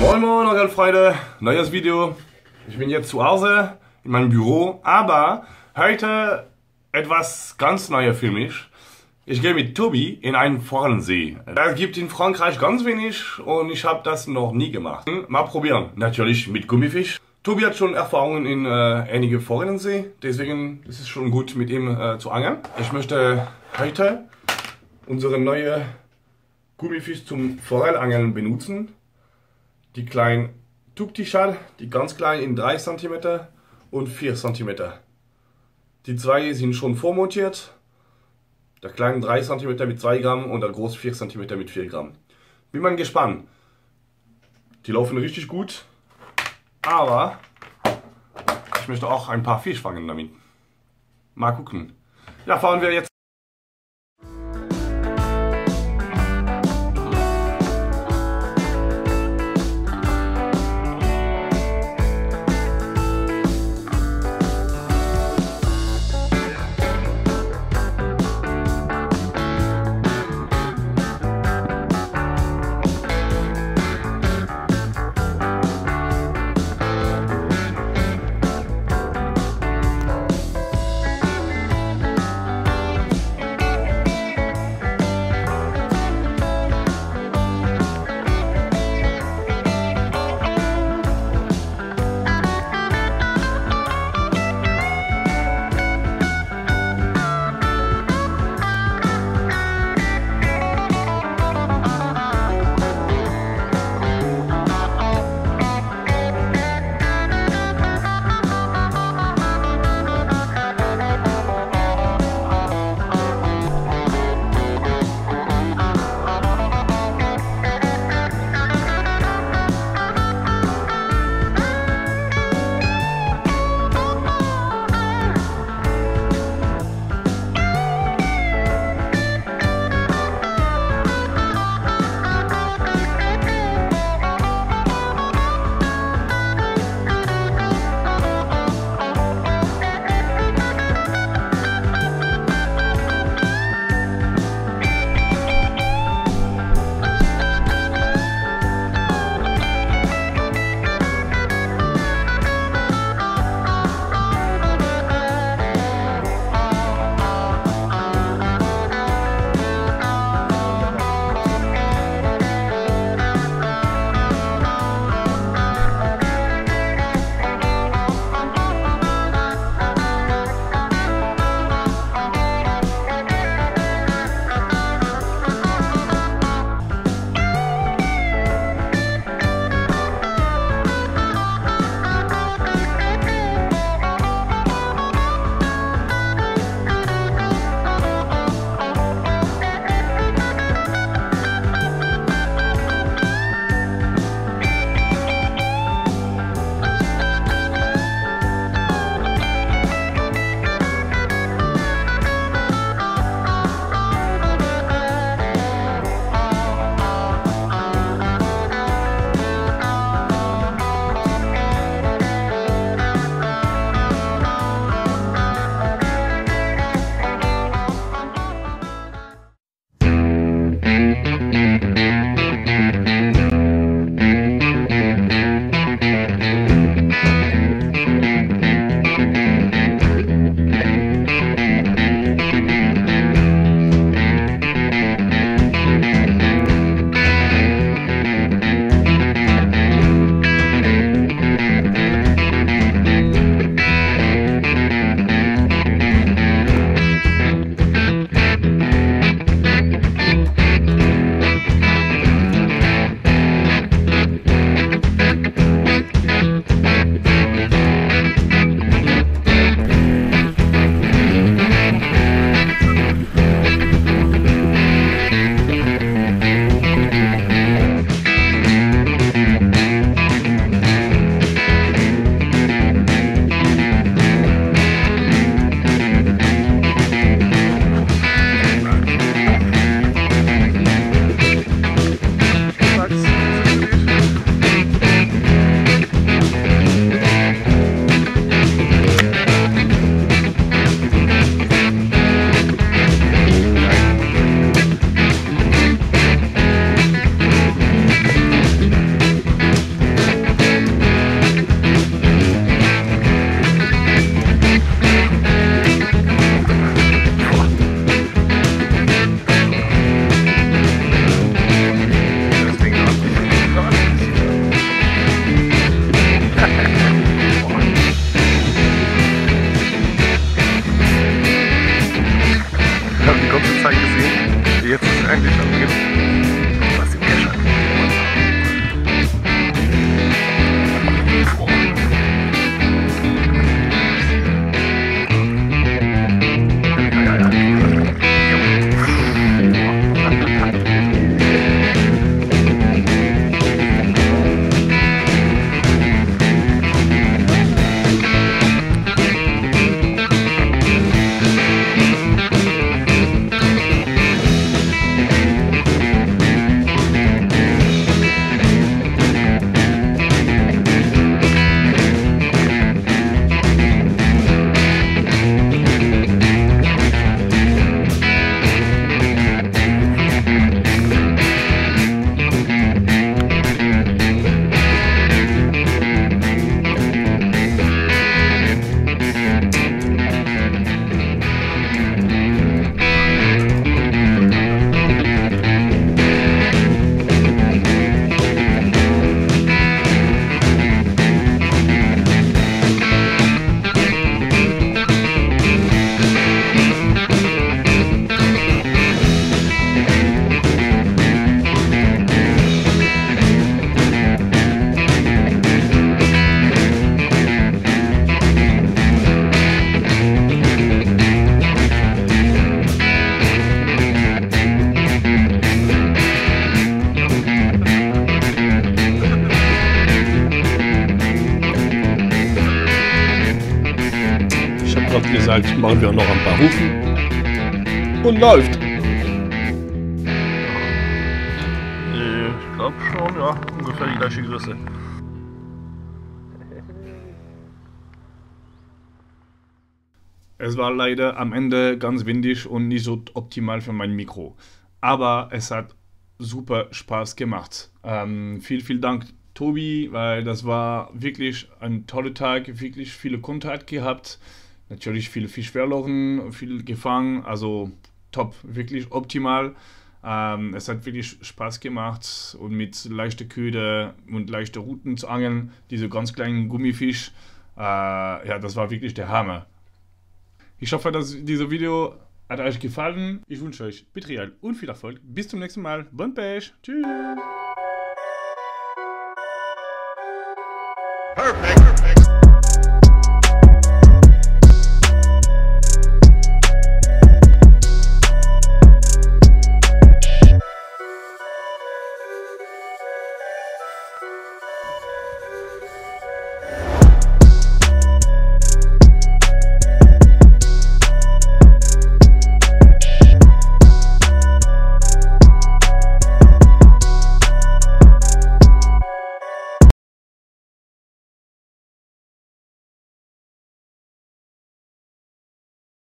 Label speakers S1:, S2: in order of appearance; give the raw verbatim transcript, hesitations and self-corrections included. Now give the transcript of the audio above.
S1: Moin Moin, Angelfreunde, neues Video. Ich bin jetzt zu Hause in meinem Büro, aber heute etwas ganz Neues für mich. Ich gehe mit Tobi in einen Forellensee. Es gibt in Frankreich ganz wenig und ich habe das noch nie gemacht. Mal probieren, natürlich mit Gummifisch. Tobi hat schon Erfahrungen in äh, einige Forellensee, deswegen ist es schon gut mit ihm äh, zu angeln. Ich möchte heute unseren neuen Gummifisch zum Forellangeln benutzen. Die kleinen Tuktischal, die ganz kleinen in drei Zentimeter und vier Zentimeter. Die zwei sind schon vormontiert. Der kleine drei Zentimeter mit zwei Gramm und der große vier Zentimeter mit vier Gramm. Bin mal gespannt. Die laufen richtig gut, aber ich möchte auch ein paar Fisch fangen damit. Mal gucken. Ja, fahren wir jetzt.
S2: gesagt, machen wir noch ein paar Rufen. Und läuft.
S3: Ich glaube schon, ja, ungefähr die gleiche Größe.
S2: Es war leider am Ende ganz windig und nicht so optimal für mein Mikro. Aber es hat super Spaß gemacht. Ähm, vielen, vielen Dank, Tobi, weil das war wirklich ein toller Tag, wirklich viele Kontakt gehabt. Natürlich viele Fisch verloren, viel gefangen, also top, wirklich optimal. Ähm, es hat wirklich Spaß gemacht und mit leichter Köder und leichter Routen zu angeln, diese ganz kleinen Gummifisch, äh, ja, das war wirklich der Hammer. Ich hoffe, dass dieses Video hat euch gefallen. Ich wünsche euch Betrieb und viel Erfolg. Bis zum nächsten Mal. Bon Pêche. Tschüss.
S4: Perfect.